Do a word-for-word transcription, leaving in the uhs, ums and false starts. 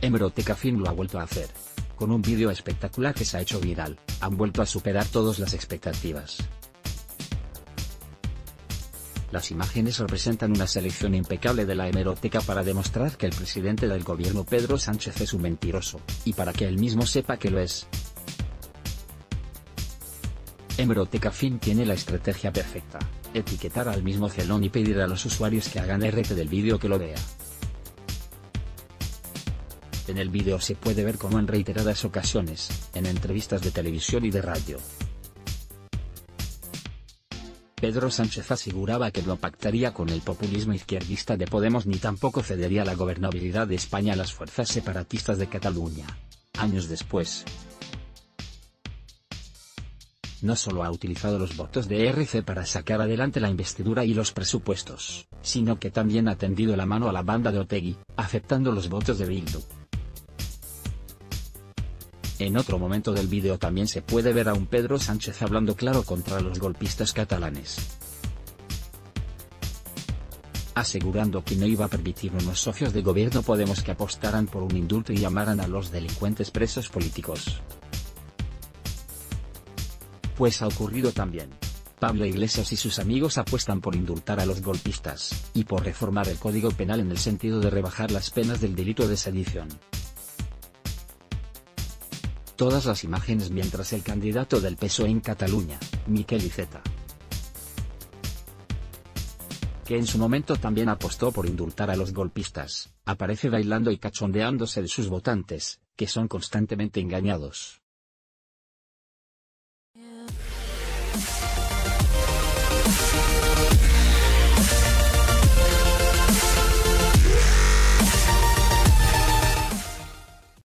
Hemeroteca Film lo ha vuelto a hacer. Con un vídeo espectacular que se ha hecho viral, han vuelto a superar todas las expectativas. Las imágenes representan una selección impecable de la hemeroteca para demostrar que el presidente del gobierno Pedro Sánchez es un mentiroso, y para que él mismo sepa que lo es. Hemeroteca Film tiene la estrategia perfecta: etiquetar al mismo Celón y pedir a los usuarios que hagan R T del vídeo que lo vea. En el vídeo se puede ver cómo en reiteradas ocasiones, en entrevistas de televisión y de radio, Pedro Sánchez aseguraba que no pactaría con el populismo izquierdista de Podemos ni tampoco cedería la gobernabilidad de España a las fuerzas separatistas de Cataluña. Años después, no solo ha utilizado los votos de R C para sacar adelante la investidura y los presupuestos, sino que también ha tendido la mano a la banda de Otegi, aceptando los votos de Bildu. En otro momento del vídeo también se puede ver a un Pedro Sánchez hablando claro contra los golpistas catalanes, asegurando que no iba a permitir a unos socios de gobierno Podemos que apostaran por un indulto y llamaran a los delincuentes presos políticos. Pues ha ocurrido también. Pablo Iglesias y sus amigos apuestan por indultar a los golpistas, y por reformar el Código Penal en el sentido de rebajar las penas del delito de sedición. Todas las imágenes mientras el candidato del P S O E en Cataluña, Miquel Iceta, que en su momento también apostó por indultar a los golpistas, aparece bailando y cachondeándose de sus votantes, que son constantemente engañados.